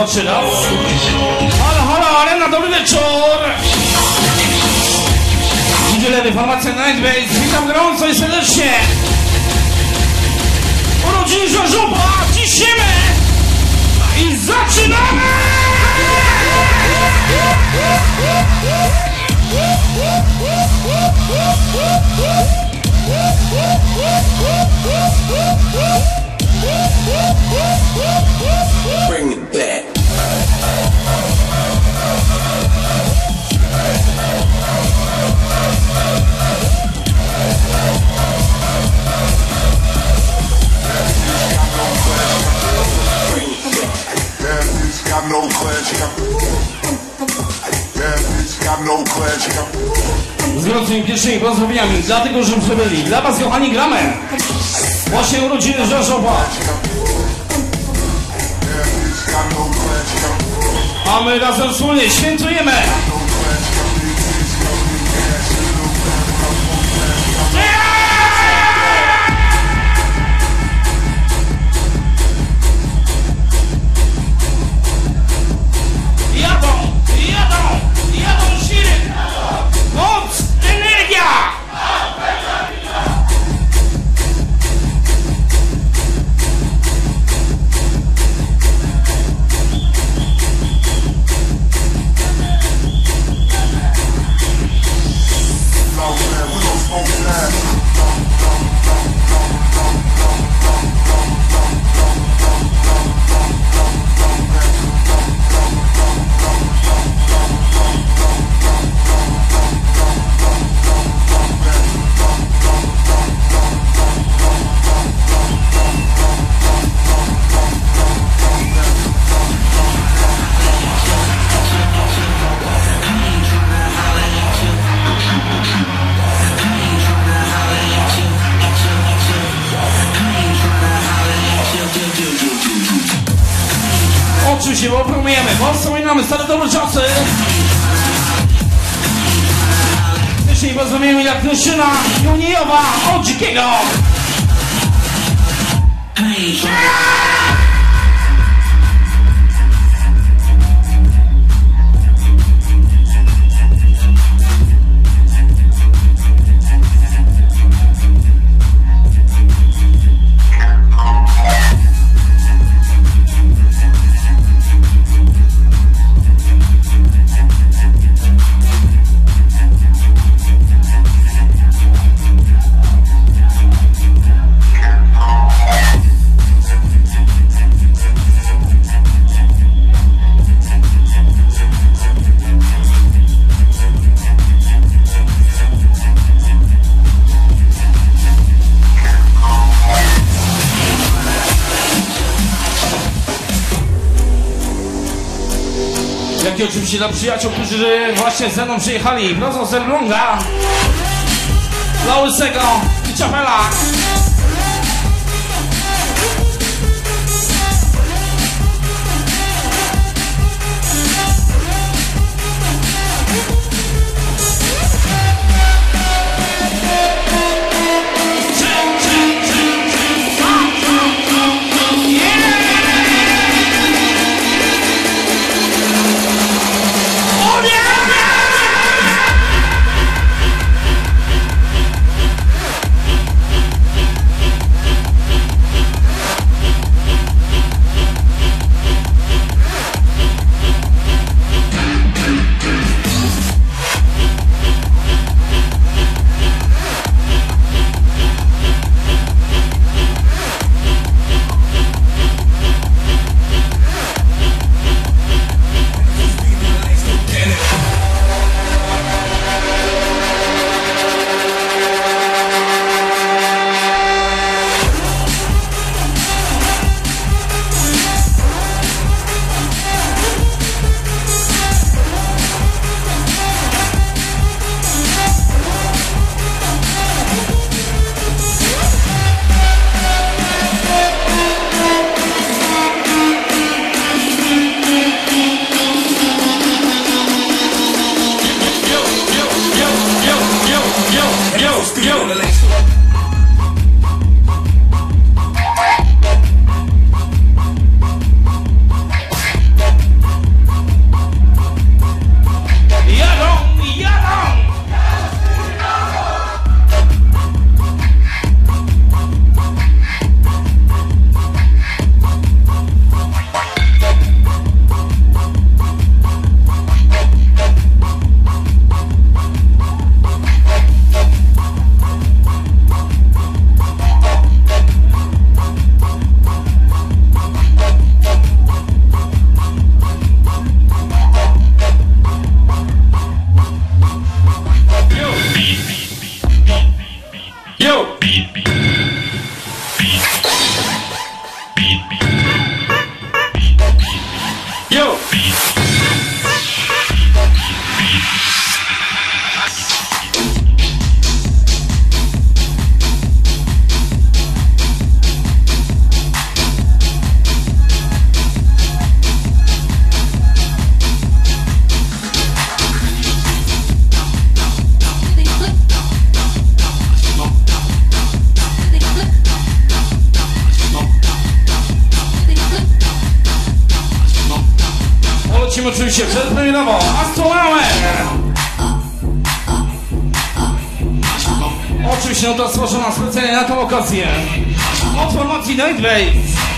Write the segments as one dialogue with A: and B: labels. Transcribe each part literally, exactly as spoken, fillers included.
A: zaczynał. Halo, halo, arena, dobry wieczór. Niedzielny, formacja Nightbase. Witam gorąco i serdecznie. Urodziny Żarzowa, ciśniemy i zaczynamy.
B: Bring it back.
C: Got no class, bad bitch got no class.
A: Z gorącymi pierwszymi pozdrowieniami dla tego, że przybyli. Dla was, kochani, gramy właśnie urodziny Żarzowa. A my razem wspólnie świętujemy. Jadą, jadą, jadą siły, moc, energia. Oczywiście, bo promujemy, bo wspominamy stare dobre czasy. Jeśli pozdrowiemy jak Krystyna Junijowa od Dzikiego. Jak i oczywiście dla przyjaciół, którzy właśnie ze mną przyjechali prosto z Elbląga, dla Łysego i Czapela.
B: beat, beat, beat, beat, beat, beat, beat, yo, beat, beat, beat.
A: Lecimy oczywiście przedpremierowo Astronomer. Oczywiście nuta stworzona specjalnie na tę okazję od formacji Nightblaze.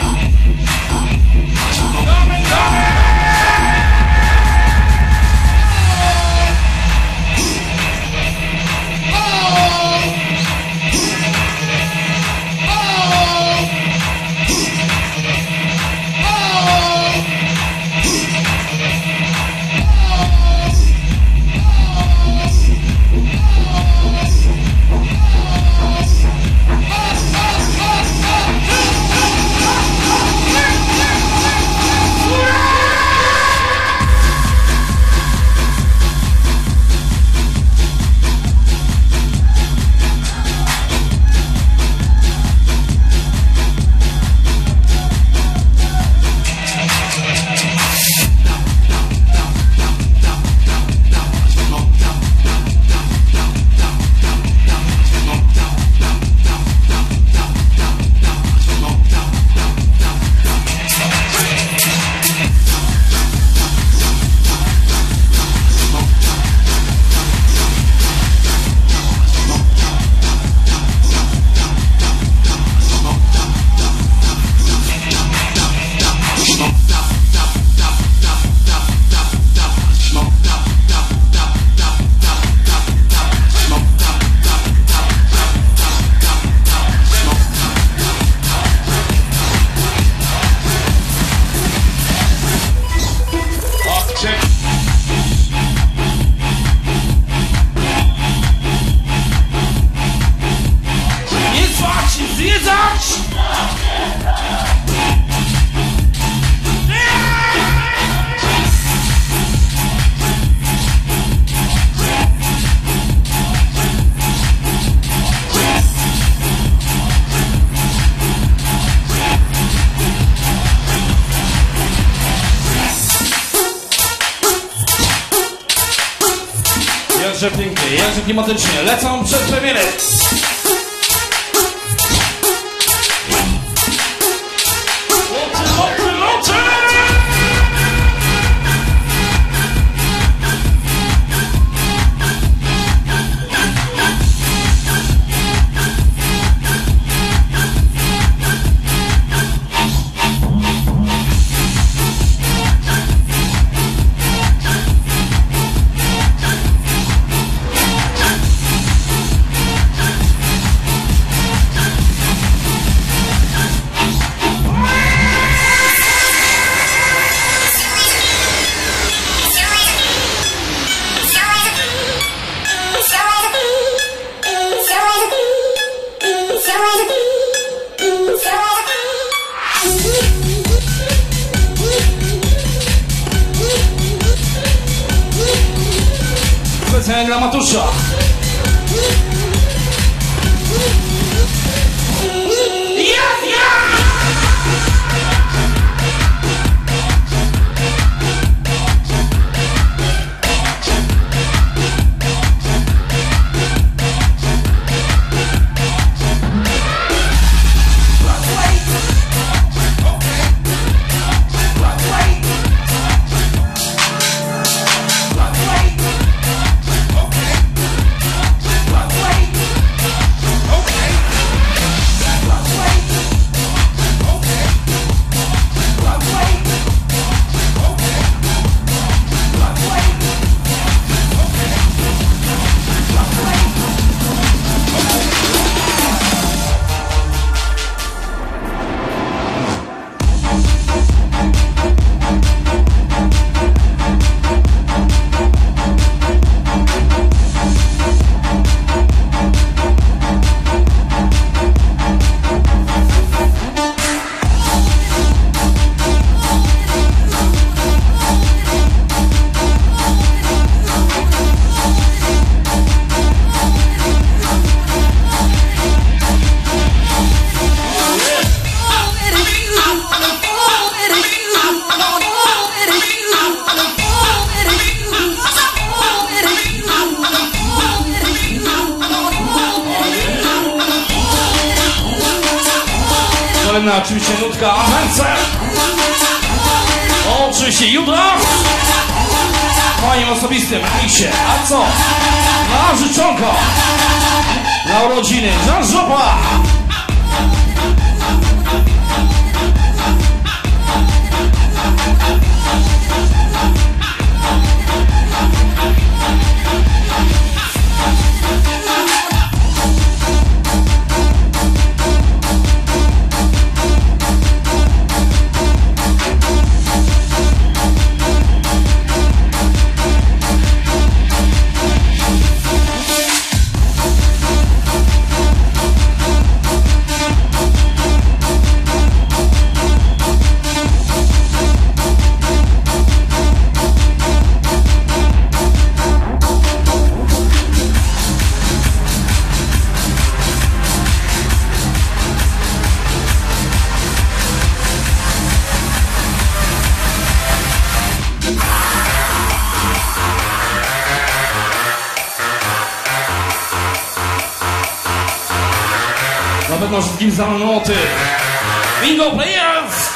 A: Jakże pięknie, jakże klimatycznie, lecą przed premierę. Loty, loty, loty! Specjalnie dla Matusza. Yes, yes!
D: Wait.
A: Przypomnę oczywiście nutka Węce. Oczywiście jutro w moim osobistym miksie. A co? Na życzonko, na urodziny Jean Żopa. Na pewno wszystkim znane noty. Bingo Players!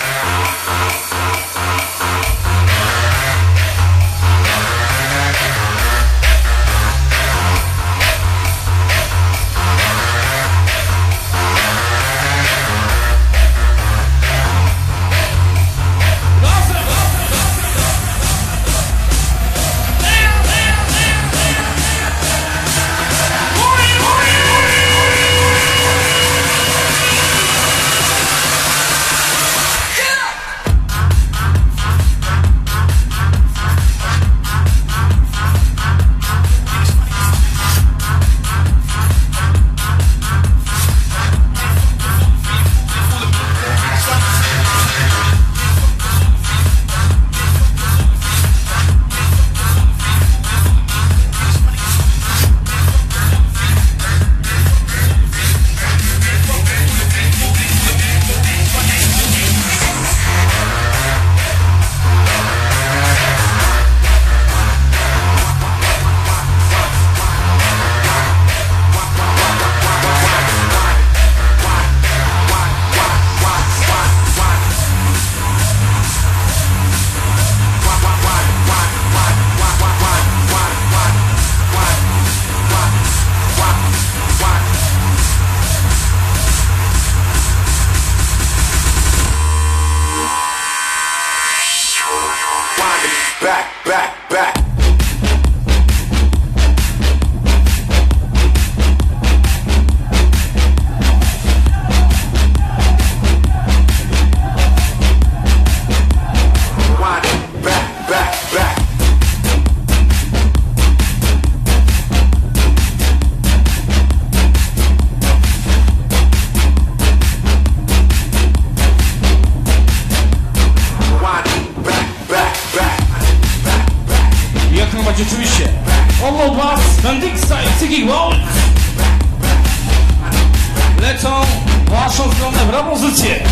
C: Back, back, back. Wind it back, back, back. Wind it back, back, back.
A: Jak najbardziej oczywiście. Obok was Mendixa i Ziggy World lecą w waszą stronę propozycje.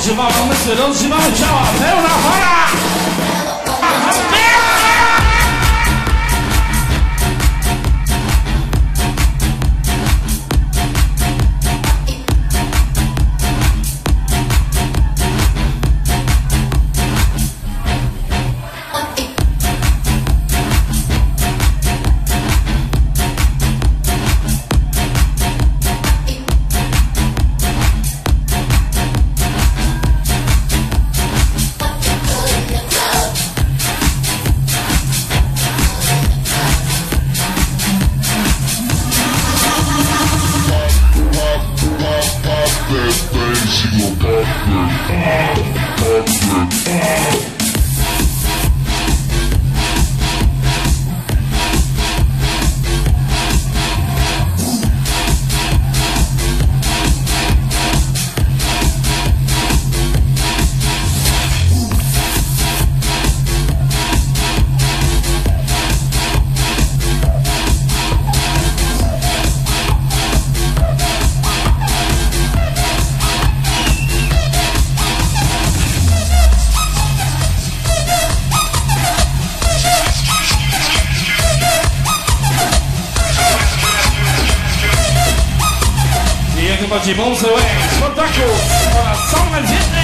A: Rozgrzewamy umysły, rozgrzewamy ciała, pełna fala! Bardziej Monsełek, Spartakus oraz Sąmel Dzietny.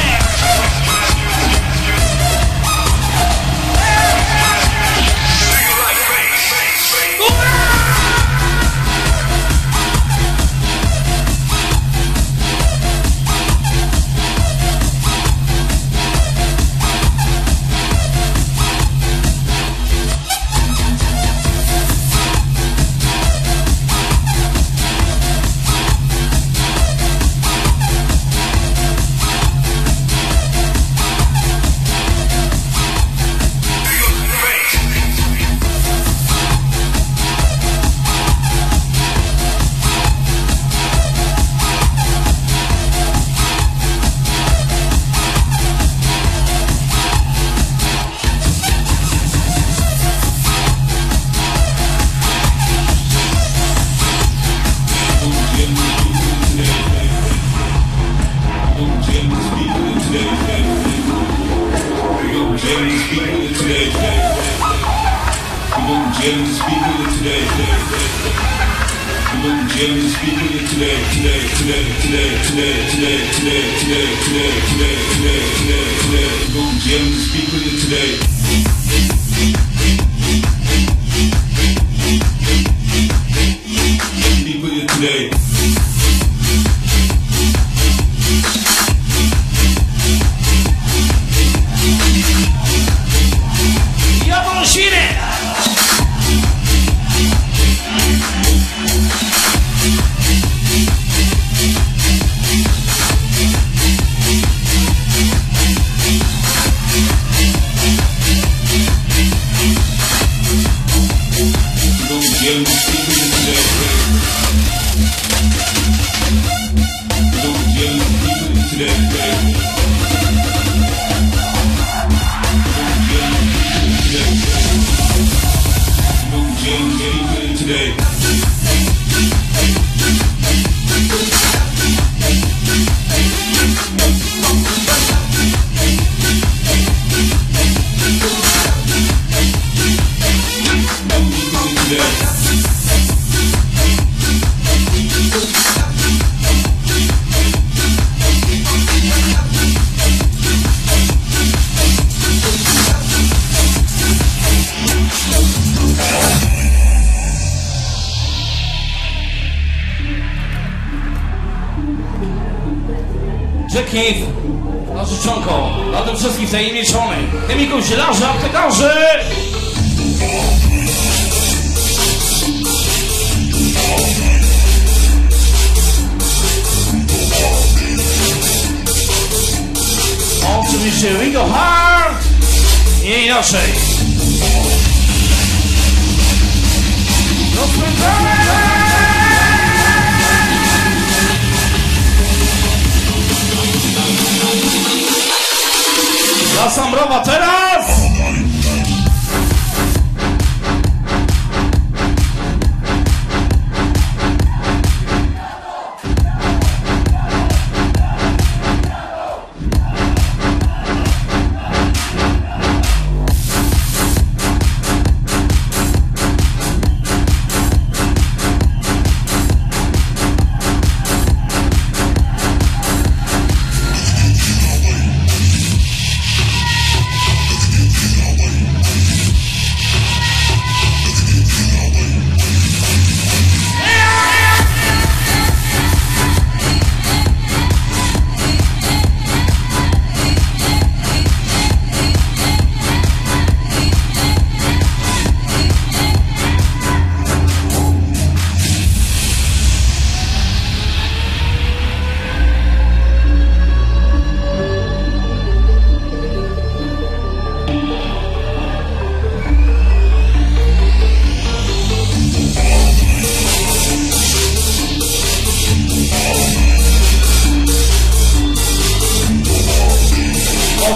A: Jackie, na życzonko, dla tych wszystkich tajemniczonych, chemików, zielarzy, aptekarzy! Oczywiście we go hard! Nie inaczej! Rozpędzamy! Dla Sambrowa teraz!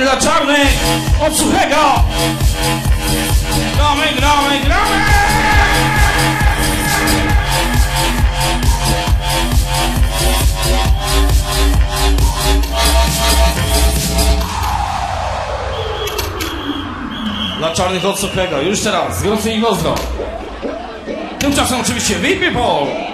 A: dla czarnych od suchego. Gramy, gramy, gramy. Dla czarnych od suchego. Już teraz, gorąco i ostro. Tymczasem oczywiście Vid People.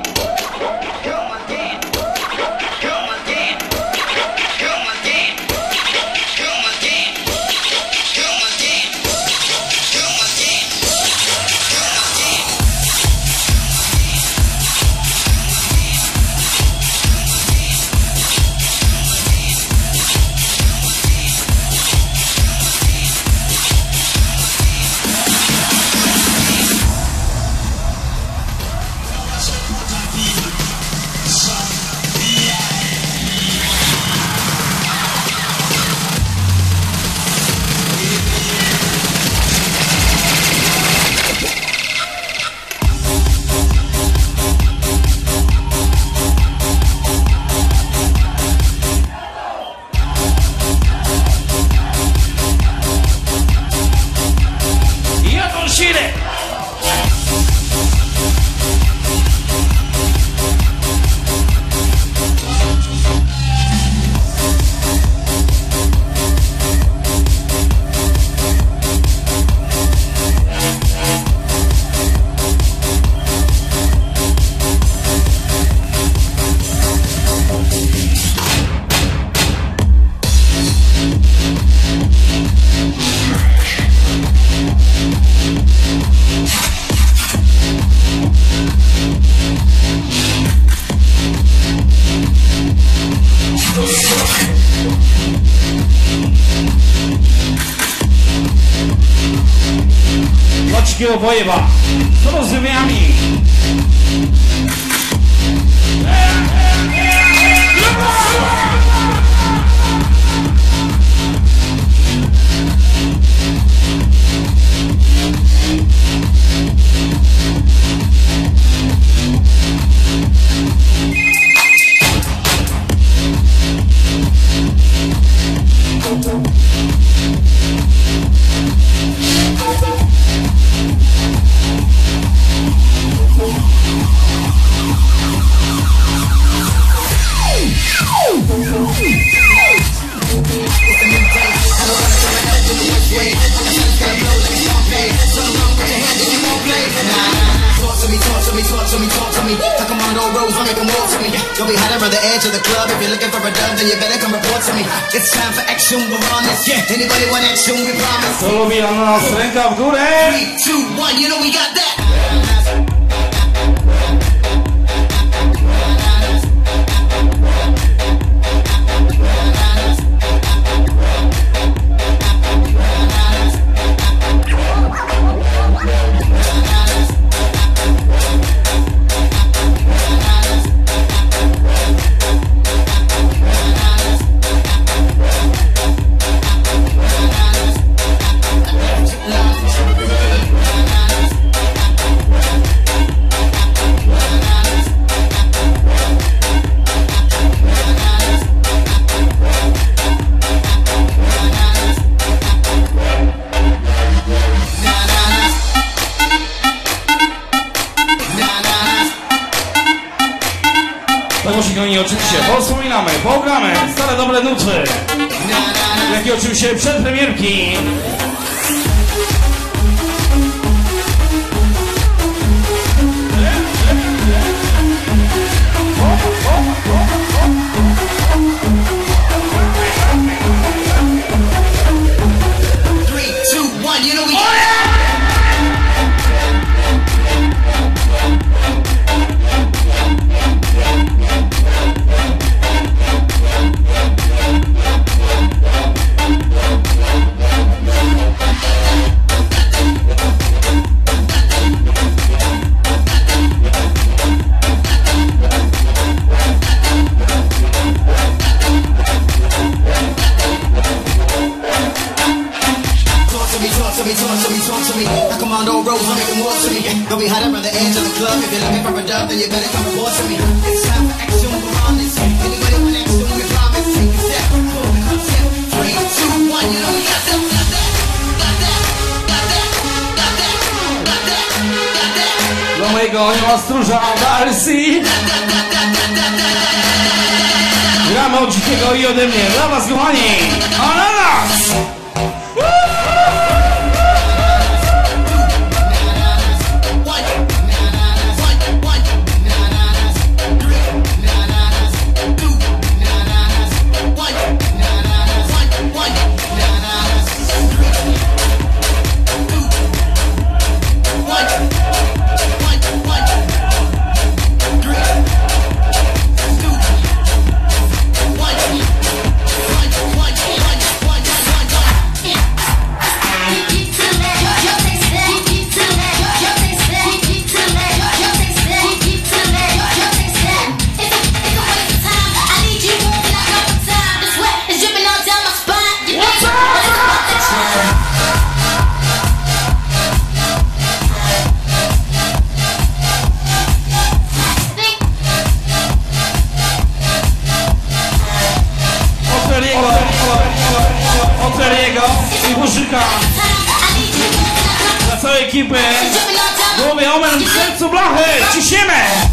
A: Takiego wojeba, co rozumiem?
E: You'll be hiding around the edge of the club. If you're looking for a dub, then you better come report to me. It's time for action, we're on this. Yeah, anybody want action, we promise.
A: To lubi na nas ręka w górę.
E: three, two, one, you know we got that.
A: I oczywiście wspominamy, pogramy stare dobre nuty, jak i oczywiście przedpremierki.
E: three, two, one, you know we got that. Don't be hiding around the edge of the club. If you're looking for a dub, then you better come report to me. It's time for action, we're on this. Anybody want action, we promise. Take a step, four, step, three, two, one, you know.
A: Do mojego anioła stróża Darcy. Gramy od dzikiego i ode mnie. Dla was, kochani. Ananas! Dla całej ekipy głowy omen w sercu blachy. Ciśniemy!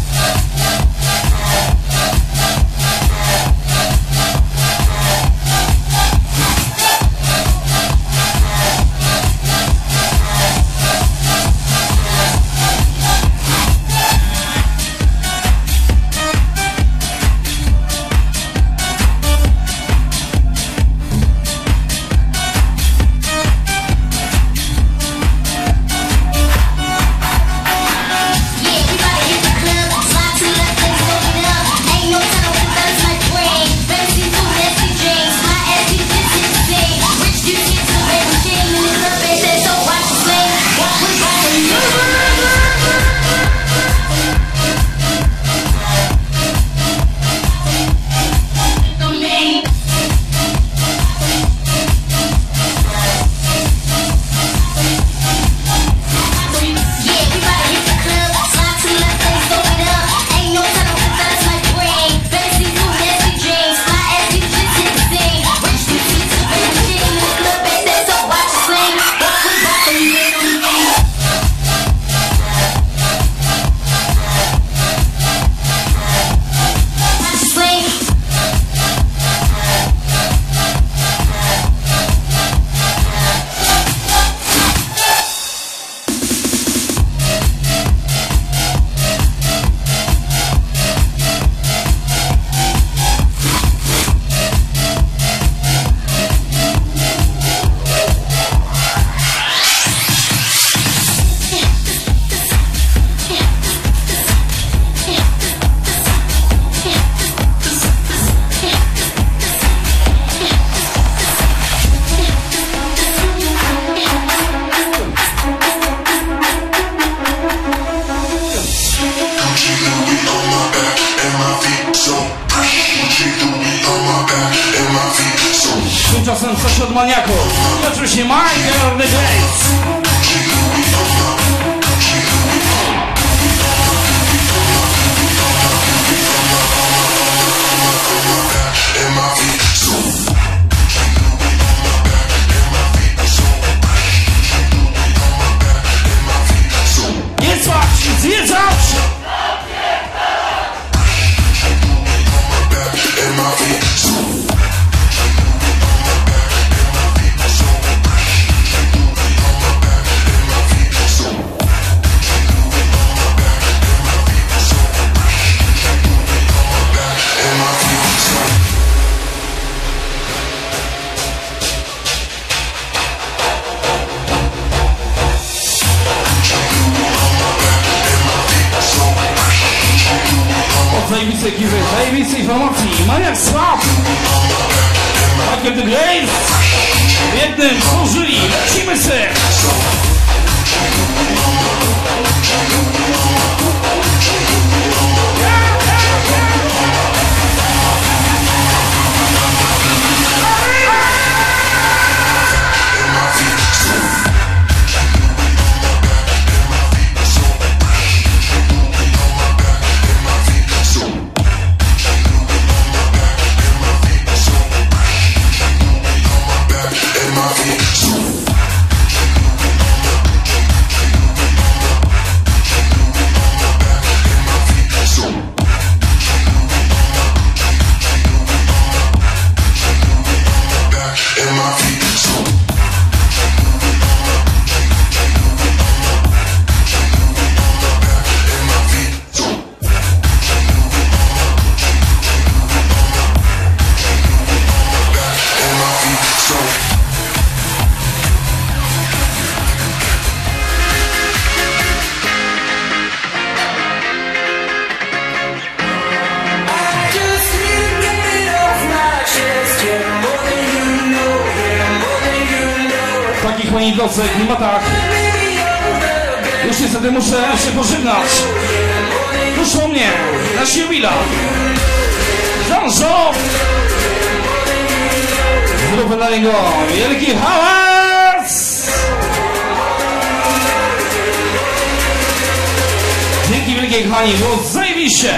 A: Tymczasem coś od maniaków. Oczywiście Michael the Great. Nie spać, zwiedzać! Zajebiste ekipy, zajebiste informacji, Maniak Swap, Michael the Great, w jednym służyli, lecimy se! moi drodzy, w klimatach. Już niestety muszę się pożegnać. Proszę mnie, na siłila. Jean-Jean. Zróbmy dla niego wielki hałas. Dzięki wielkiej kochani, było zajebiście.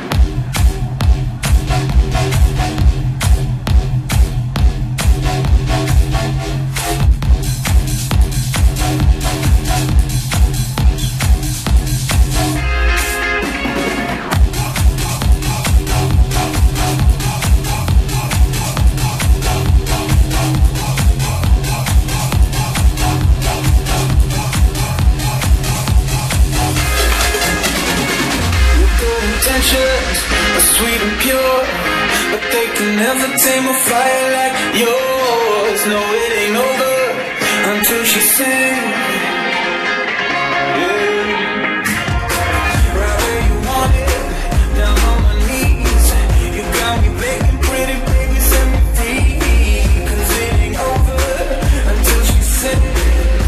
F: Sweet and pure, but they can never tame a fire like yours. No, it ain't over until she sings. Yeah. Right where you want it, down on my knees. You got me begging, pretty baby, set me free. 'Cause it ain't over until she sings.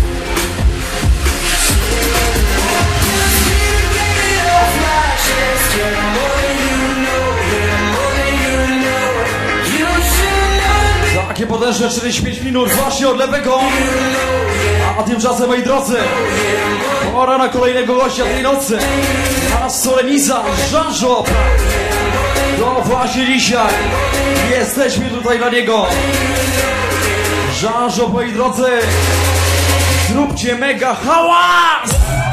A: Takie podejście czterdzieści pięć minut właśnie od lewego. A tymczasem, moi drodzy, pora na kolejnego gościa tej nocy. A Soleniza, Jean-Jean. To właśnie dzisiaj jesteśmy tutaj dla niego. Jean-Jean, moi drodzy, zróbcie mega hałas!